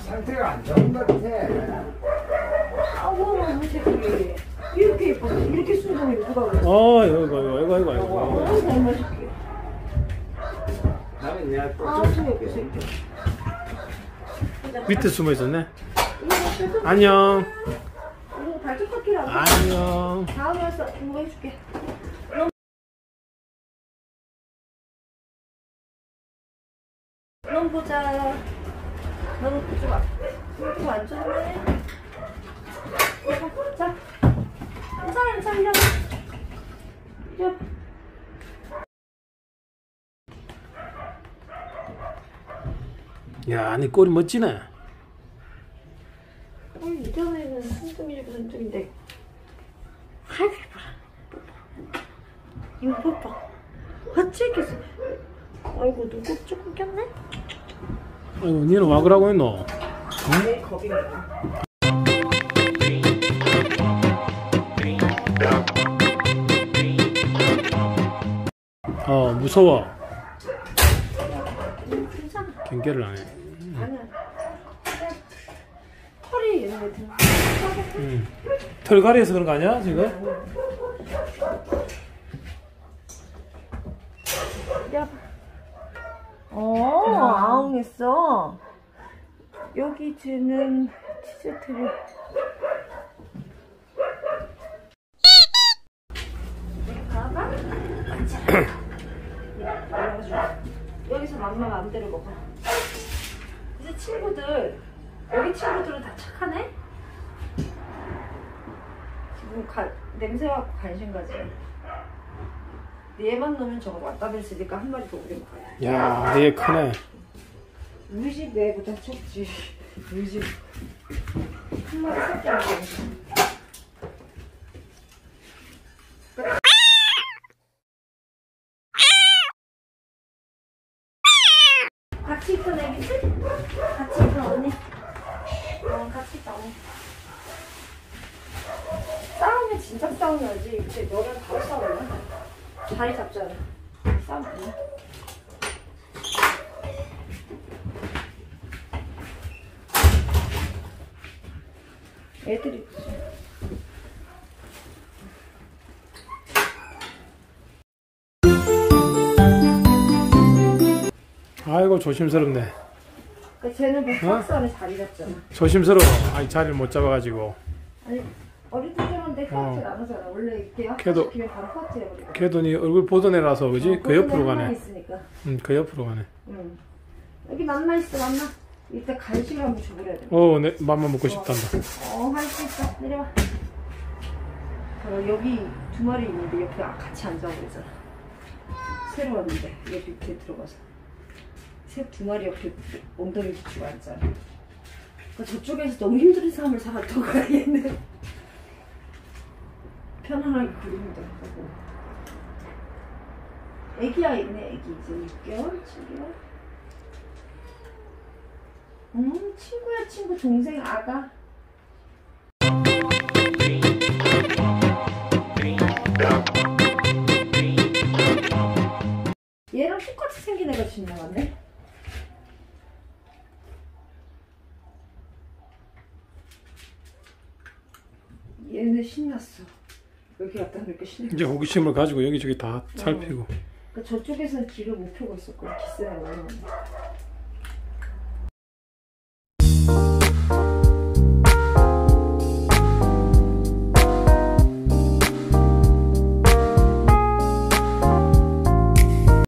상태가 안 좋은 것 같아. 아우 우리 새끼 이렇게 예뻐 이렇게 순정이 누가 그래? 이거. 잘 마실게. 나는 내가 아 또 숨이 없어 새끼. 밑에 숨어 있었네. 안녕. 이거 발톱 깎이라고. 안녕. 다음에 와서 이거 해줄게. 넌 보자. 너는 보지 마. 이거 안 좋네. 자, 괜찮아. 이리 와. 야, 네 꼬리 멋지네. 이전에는 손등이고 손등인데. 아이고 이거 봐봐. 어찌겠어. 아이고 누구 조금 꼈네? 아이고, 니는 와 그러고 있노? 내 겁이 많아. 무서워. 괜찮아. 경계를 안 해. 아니야. 털이 얘네 들어. 털갈이에서 그런 거 아니야, 지금? 야. 아웅했어. 여기 쟤는 치즈트리. 봐봐. 여기서 맘마 마음대로 먹어. 이제 친구들, 여기 친구들은 다 착하네? 지금 냄새 맡고 관심 가지. 얘만 넣으면 저거 왔다 됐으니까 한 마리 더 우리 먹어야 돼. 야, 되게 크네. 우리 집 애보다 작지. 우리 집 한 마리 살짝 먹어. 같이 있던 애기지? 같이 있던 언니? 같이 있던 언니. 싸우면 진짜 싸우면지. 근데 너랑 바로 싸우면 자리 잡잖아. 싸우면 애들이 아이고, 조심스럽네. 그러니까 쟤는 뭐 박스 안에 자리 잡잖아. 조심스러워. 아이, 자리를 못 잡아가지고. 아니 어릴 때 저런데 허벅지 나가잖아. 원래 이렇게 걔도- 합치면 바로 허벅지 해버리고. 걔도 니 얼굴 보던 애라서, 그지? 그 옆으로 가네. 있으니까. 그 옆으로 가네. 응. 여기 맘마 있어 맘마. 이따 간식을 한번 줘버려야 돼. 내 맘만 먹고 싶단다. 할 수 있어. 내려와. 여기 두 마리 있는데 옆에 같이 앉아버리잖아. 새로 왔는데 여기 밑에 들어가서 새 두 마리 옆에 엉덩이 붙이고 앉잖아. 그러니까 저쪽에서 너무 힘든 삶을 살았던 거야 얘는. 편안하게 그리면 돼. 애기 아이네. 애기 이제 6개월? 7개월? 친구야 친구. 동생 아가. 얘랑 똑같이 생긴 애가 지나갔네. 얘는 신났어. 여기 갔다 오니까 신났어. 이제 호기심을 가지고 여기저기 다 살피고. 그러니까 저쪽에서는 길을 못 펴고 있었거든. 기스가 나는.